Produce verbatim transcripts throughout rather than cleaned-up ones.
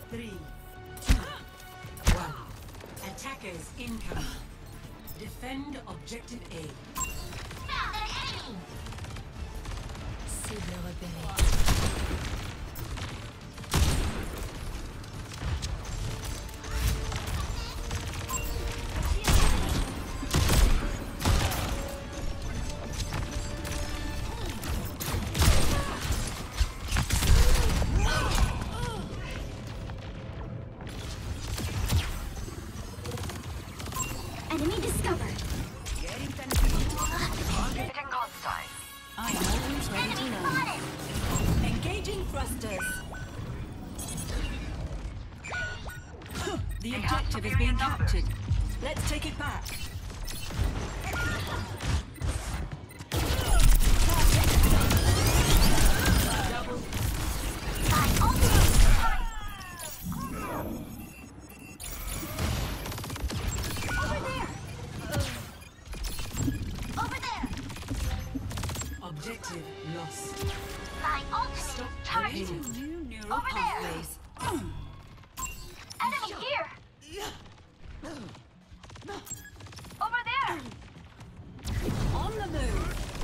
Three, two, one. Attackers incoming. Defend objective A. Found an enemy! Cible repérée. Enemy discovered. Hitting hostile. I am always ready to Enemy learn. spotted. Engaging thrusters. The We have objective is superior being numbers. captured. Let's take it back. Double. My ultimate is coming. Over there. Over there. Objective lost. My ultimate Stop is charging. creating new neural Over there. pathways. Enemy here. Over there. On the move.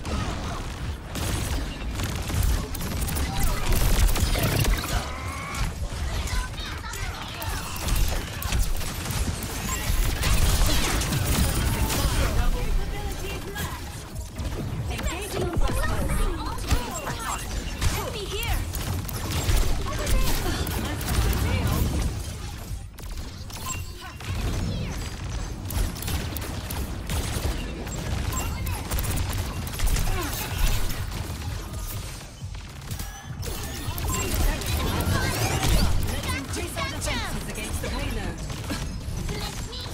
Engaging thrusters. Enemy here. Increase our defenses against the payload. Let me.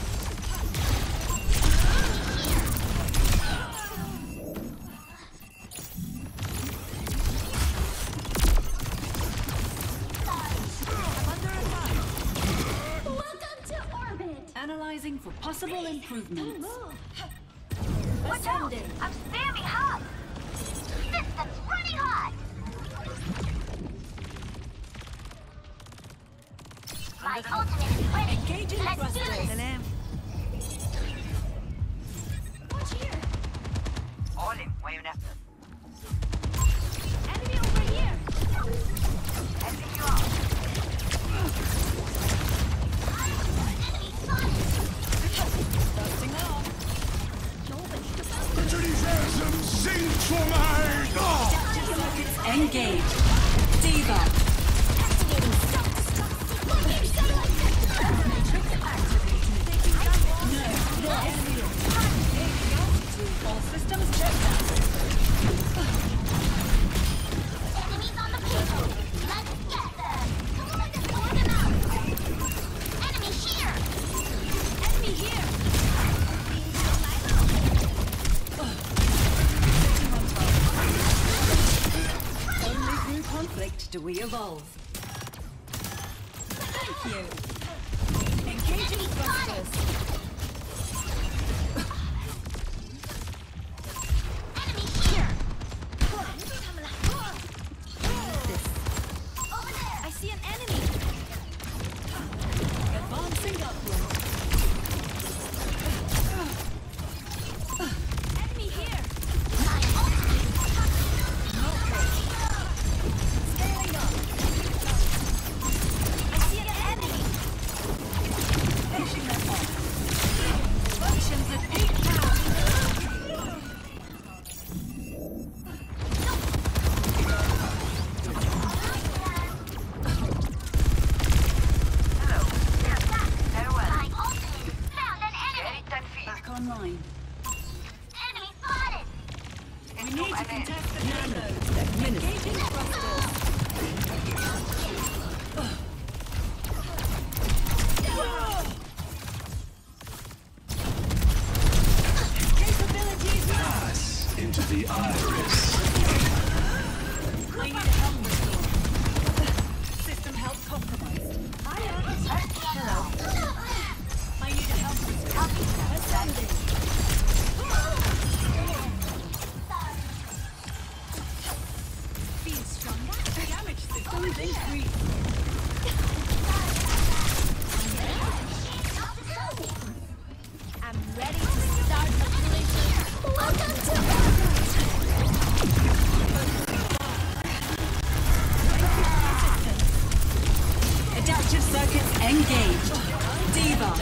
Welcome to orbit. Analyzing for possible improvements. Watch out! I'm standing hot. Systems running hot. My ultimate is ready. Engaging Let's do thrusters. this. Watch here. All in, Wayne. Enemy over here. Helping you out. Enemy spotted. Dusting off. Enthusiasm sings for my God! Circuits engaged. Diva. Activating self-destruct. Looking self-destruct. Matrix activated. No, no enemy. All systems checked out. Enemies on the payload. Let's get them. Pour them out. Enemy here. Enemy here. Only through conflict do we evolve. Thank you. Engaging Enemy spotted. thrusters. Enemy here. Over there. I see an enemy. Advancing upward. Enemy here. My ultimate is Scaling up. I see an enemy. Finishing them off. Functions at peak power. Hello. Farewell. circuits engaged. Diva.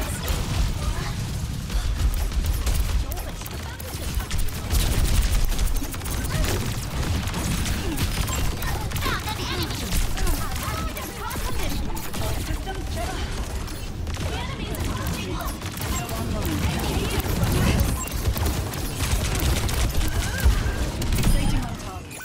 Found an enemy. Fixating on target.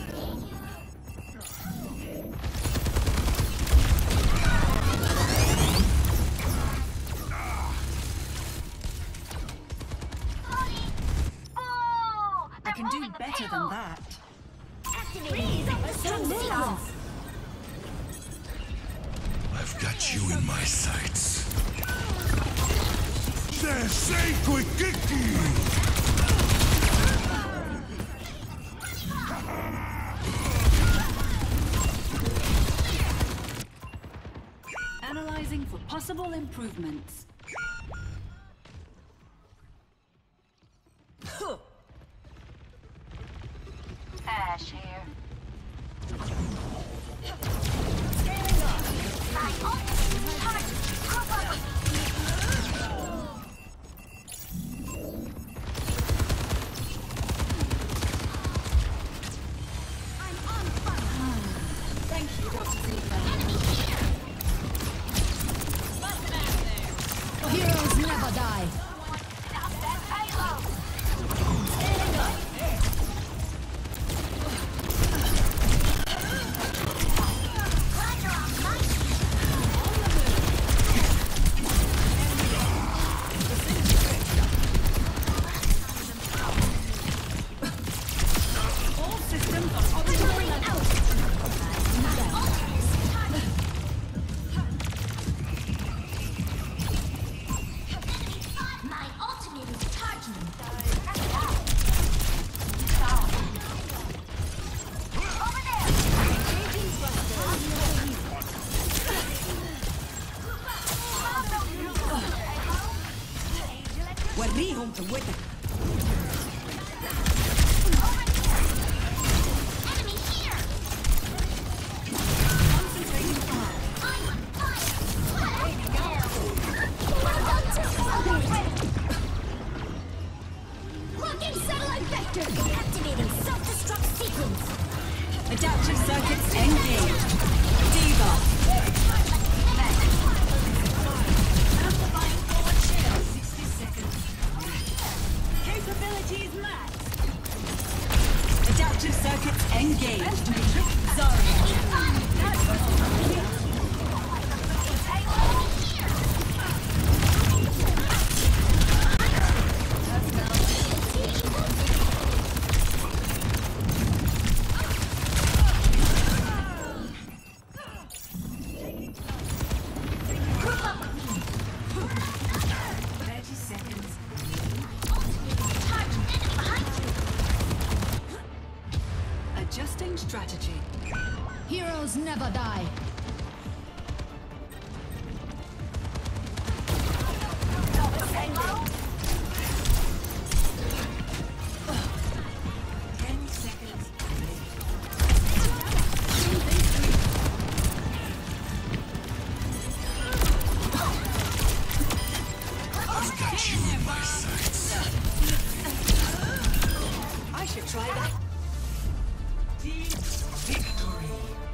Oh, I can do better than that. Activating self-destruct sequence. I've got you in my sights. The sacred Kiki! Analyzing for possible improvements. Ash here. My ultimate charge. Group up with I'm on fire. Thank you, Doctor Ziva. Enemy here. Heroes never die. Stop that payload. Glad you're on my team. All systems are optimally out. My ultimate is charging. Over there. وريهم قوتك. Enemy here. Concentrating fire. I'm on fire. Well done, Locking satellite vector. Activating self-destruct sequence. Adaptive circuits engaged. Diva. Amplifying forward shield. sixty seconds. Capabilities max. Adaptive circuits engaged. Zarya. thirty seconds. Charging enemy behind you. Adjusting strategy. Heroes never die. Ten seconds. I've got you in my sights. I should try that. Team victory.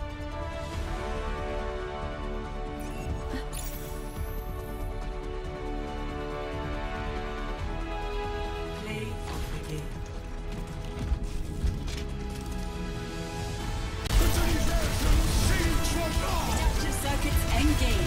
Play of the game. Adaptive circuits engaged.